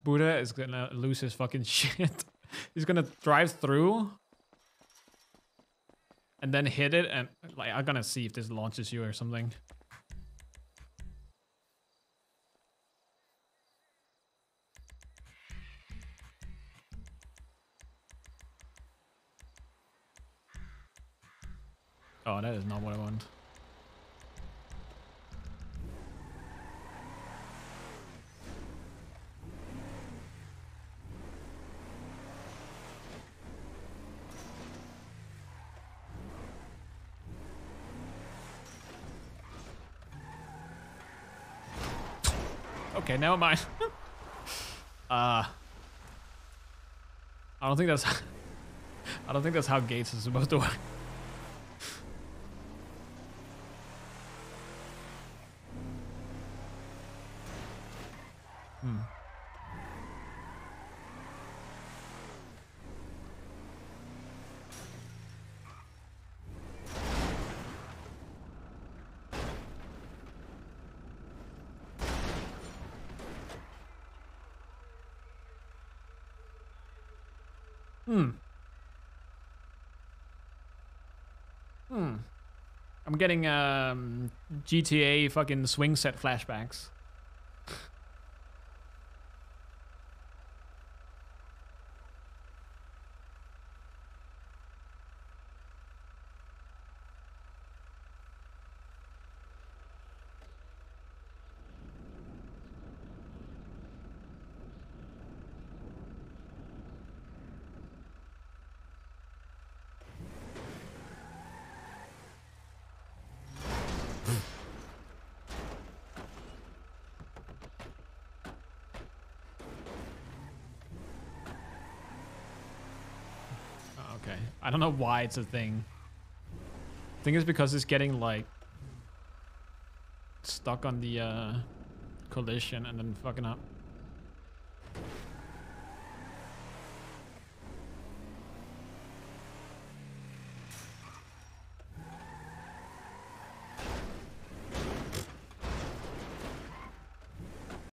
Buddha is gonna lose his fucking shit. He's gonna drive through and then hit it, and like I'm gonna see if this launches you or something. Oh, that is not what I want. Okay, never mind. I don't think that's I don't think that's how gates is supposed to work. I'm getting GTA fucking swing set flashbacks. Okay, I don't know why it's a thing. I think it's because it's getting like stuck on the collision and then fucking up.